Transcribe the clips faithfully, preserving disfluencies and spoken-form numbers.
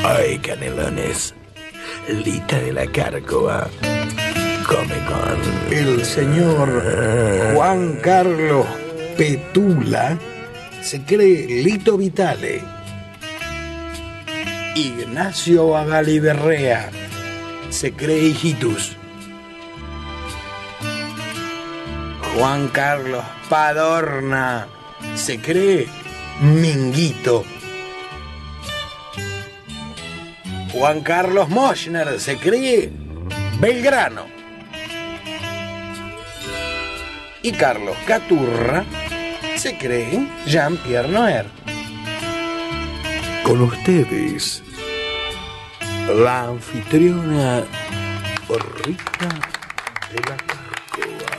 Ay, canelones. Lita de la Cárcova. Come con... El señor Juan Carlos Petula se cree Lito Vitale. Ignacio Agaliberrea se cree Hijitus. Juan Carlos Padorna se cree Minguito. Juan Carlos Moschner se cree Belgrano. Y Carlos Caturra se cree Jean-Pierre Noer. Con ustedes, la anfitriona Rita de la Cárcova.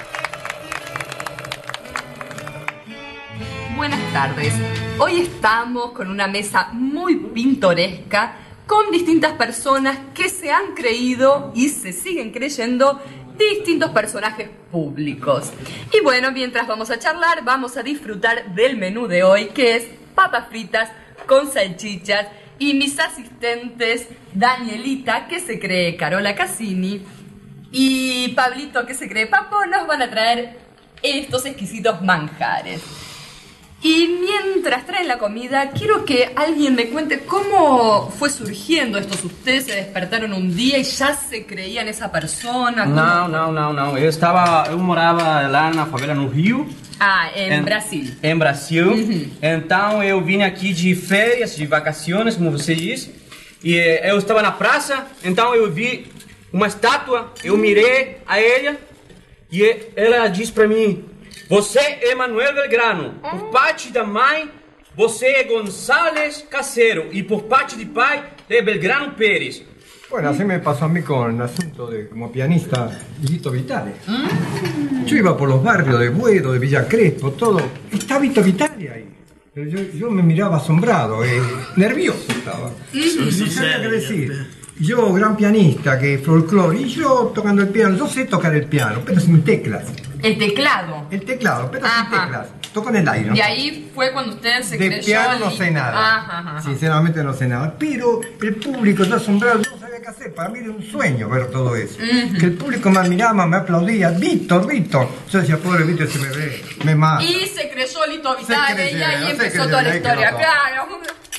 Buenas tardes. Hoy estamos con una mesa muy pintoresca con distintas personas que se han creído y se siguen creyendo distintos personajes públicos. Y bueno, mientras vamos a charlar, vamos a disfrutar del menú de hoy, que es papas fritas con salchichas, y mis asistentes Danielita, que se cree Carola Cassini, y Pablito, que se cree Papo, nos van a traer estos exquisitos manjares. Y mientras traen la comida, quiero que alguien me cuente cómo fue surgiendo esto. ¿Ustedes se despertaron un día y já se creían essa persona? Não, não, não, não. Eu estava, eu morava lá na favela no Rio. Ah, em em, Brasil. Em Brasil. Uhum. Então eu vim aqui de férias, de vacações, como você disse. E eu estava na praça, então eu vi uma estátua, eu mirei a ela e ela disse para mim: "Você é Manuel Belgrano. Por parte da mãe, você é González Casero. Y por parte de pai, é Belgrano Pérez". Bueno, así me pasó a mí con el asunto de como pianista Lito Vitale. Yo iba por los barrios de Buedo, de Villa Crespo, todo. Está Lito Vitale ahí. Pero yo, yo me miraba asombrado, eh, nervioso estaba. No sabía qué decir. Yo, gran pianista, que folclore, y yo tocando el piano. Yo sé tocar el piano, pero sin teclas. El teclado. El teclado, pero Ajá. sin teclas. Toco en el aire. Y ahí fue cuando usted se De creyó... piano no y- sé nada. Ajá, ajá. Sinceramente no sé nada. Pero el público está asombrado, yo no sabía qué hacer. Para mí era un sueño ver todo eso. Ujú. Que el público me admiraba, me aplaudía. Víctor, Víctor. Yo decía, pobre Víctor, se me ve, me mata. Y se creyó Lito Se Vitale creyó, y ahí se empezó creyó, toda la ahí quedó historia. todo. Claro.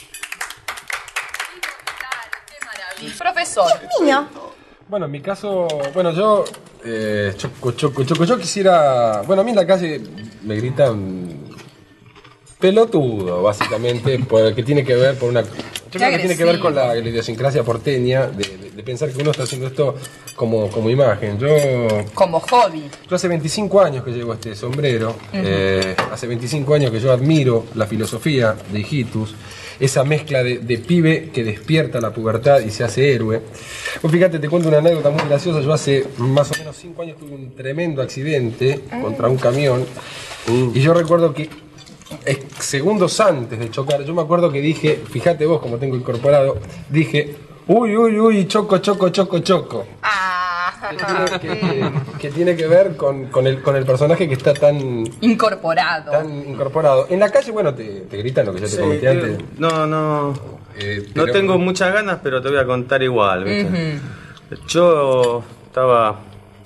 Lito Vitale, qué maravilla. Profesor. Niño. Bueno, en mi caso, bueno, yo, eh, choco, choco, choco, yo quisiera, bueno, a mí en la calle me gritan pelotudo, básicamente, por, que tiene que ver por una, yo creo que tiene que ver con la, la idiosincrasia porteña, de, de, de pensar que uno está haciendo esto como, como imagen. Yo, Como hobby. yo hace veinticinco años que llevo este sombrero, eh, hace veinticinco años que yo admiro la filosofía de Hijitus, esa mezcla de, de pibe que despierta la pubertad y se hace héroe. Pues fíjate, te cuento una anécdota muy graciosa. Yo hace más o menos cinco años tuve un tremendo accidente contra un camión. Y yo recuerdo que eh, segundos antes de chocar, yo me acuerdo que dije, fíjate vos como tengo incorporado, dije, uy, uy, uy, choco, choco, choco, choco. Que tiene que, que tiene que ver con, con, el, con el personaje que está tan, Incorporado. tan incorporado. En la calle, bueno, te, te gritan lo que yo te Sí, comenté tío, antes. no, no. Eh, No pero- tengo muchas ganas, pero te voy a contar igual, ¿viste? Yo estaba.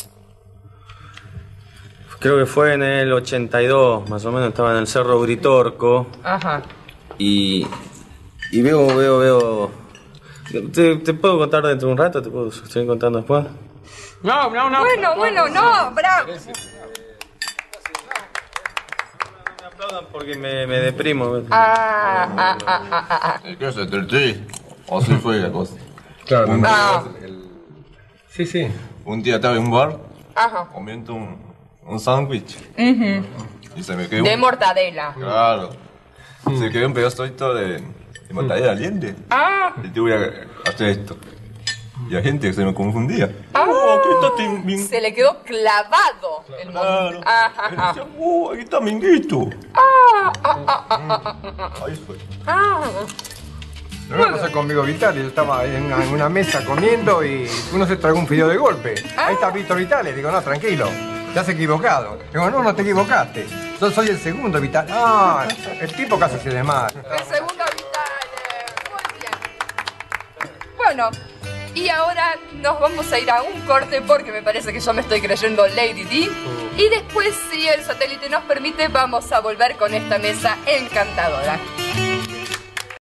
Creo que fue en el ochenta y dos, más o menos, estaba en el Cerro Uritorco Ajá. y. Y veo, veo, veo. ¿Te, te puedo contar dentro de un rato? ¿Te puedo seguir contando después? Não, não, não. Bueno, bueno, no, bravo. Me aplaudan porque me, me deprimo. ¿viste? Ah, ah, ah, ah, ah. ¿Qué se te Así fue la cosa. Claro, un, Ah. el- el- sí, sí. un día estaba en un bar Ajá. comiendo un, un sándwich Ujú. y se me quedó De un, mortadela. claro, se quedó un pedacito de, de mortadela caliente. Ah, Y yo voy a hacer esto. Y la gente se me confundía. ah. Oh, aquí está Tim- Min- Se le quedó clavado el Claro. monte. Ajá, Y ajá. decía, oh, aquí está Minguito. Ah, ah, ah, ah, ah, ah, Ahí fue. ah. Lo mismo pasó conmigo Vitale, yo estaba en una, en una mesa comiendo y uno se tragó un fideo de golpe. Ahí está Víctor Vitale, digo, no, tranquilo, te has equivocado. Digo, no, no te equivocaste, yo soy el segundo Vitale. Ah, el tipo casi se desmaya. El segundo Vitale. Muy bien. Bueno, y ahora nos vamos a ir a un corte porque me parece que yo me estoy creyendo Lady Di. Y después, si el satélite nos permite, vamos a volver con esta mesa encantadora.